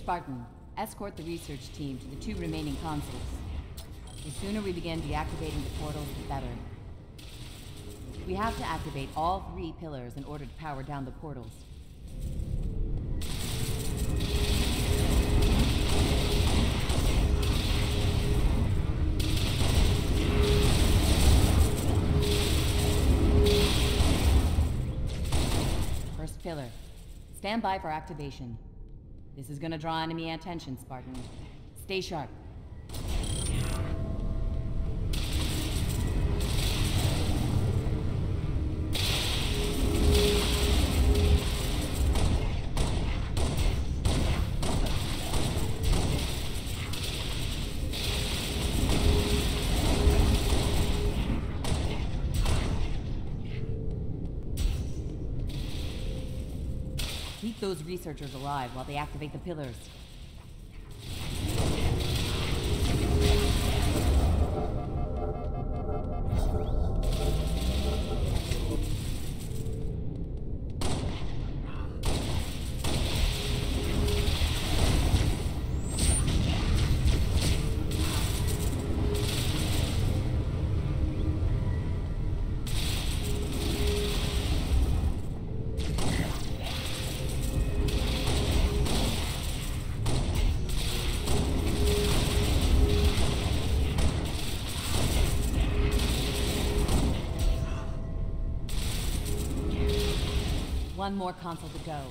Spartan, escort the research team to the 2 remaining consoles. The sooner we begin deactivating the portals, the better. We have to activate all 3 pillars in order to power down the portals. First pillar. Stand by for activation. This is gonna draw enemy attention, Spartan. Stay sharp. Keep those researchers alive while they activate the pillars. One more console to go.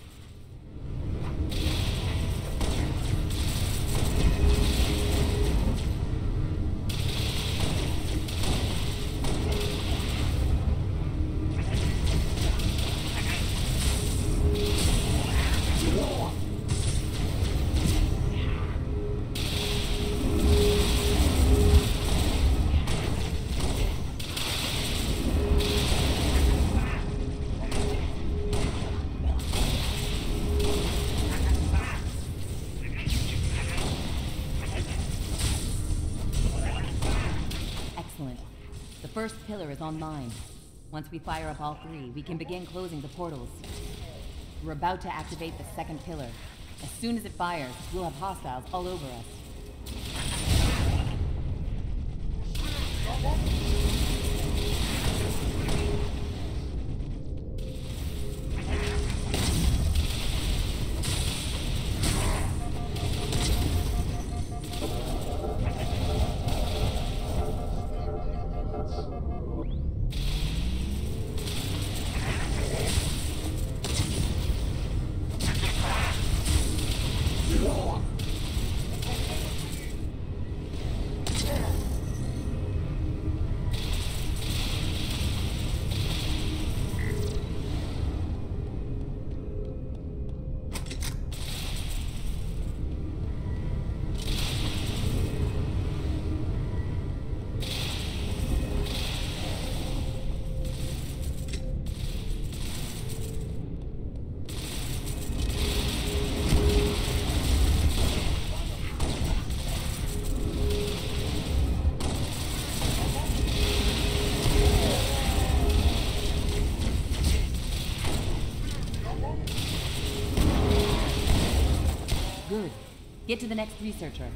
First pillar is online. Once we fire up all 3, we can begin closing the portals. We're about to activate the second pillar. As soon as it fires, we'll have hostiles all over us. Good. Get to the next researcher.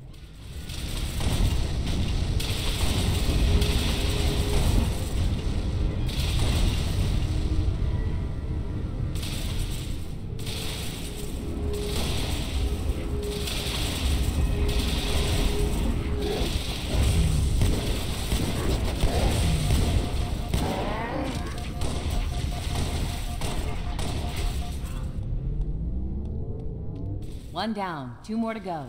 One down, 2 more to go.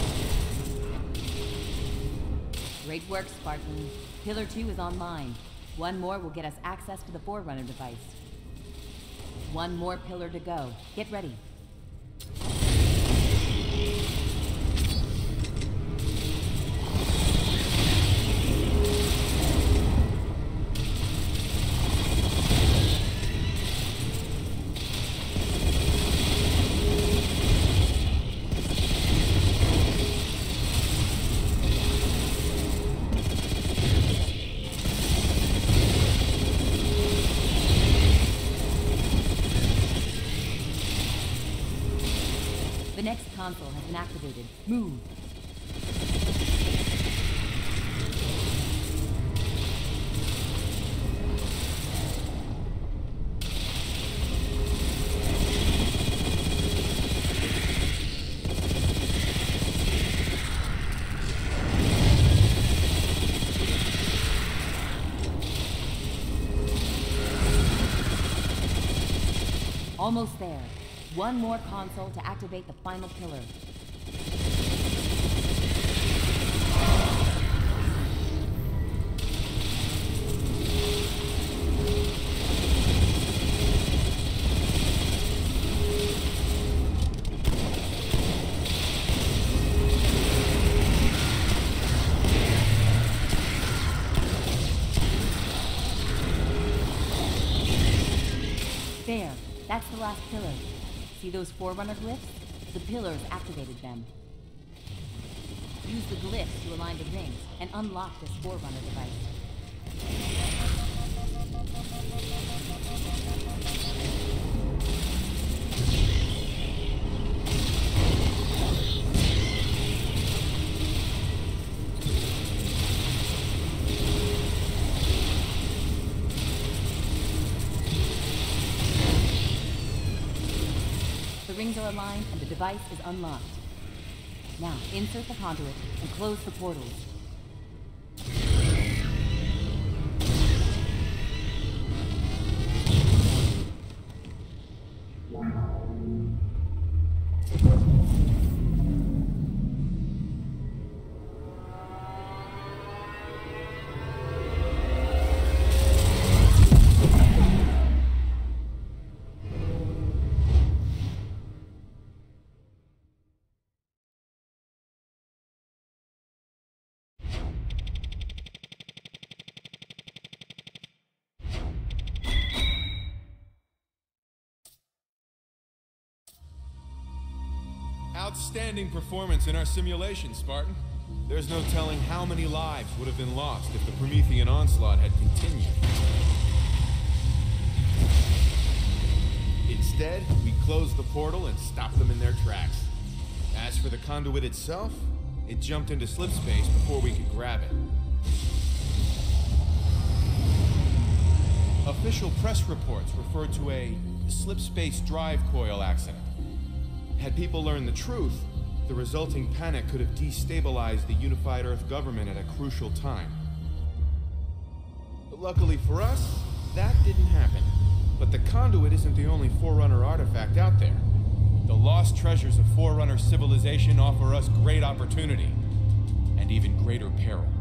Great work, Spartan. Pillar 2 is online. One more will get us access to the Forerunner device. One more pillar to go. Get ready. The next console has been activated. Move. Almost there. One more console to activate the final pillar. There, that's the last pillar. See those Forerunner glyphs? The pillars activated them. Use the glyphs to align the rings and unlock this Forerunner device. The rings are aligned and the device is unlocked. Now, insert the conduit and close the portals. Outstanding performance in our simulation, Spartan. There's no telling how many lives would have been lost if the Promethean onslaught had continued. Instead, we closed the portal and stopped them in their tracks. As for the conduit itself, it jumped into slip space before we could grab it. Official press reports referred to a slip space drive coil accident. Had people learned the truth, the resulting panic could have destabilized the unified Earth government at a crucial time. But luckily for us, that didn't happen. But the conduit isn't the only Forerunner artifact out there. The lost treasures of Forerunner civilization offer us great opportunity, and even greater peril.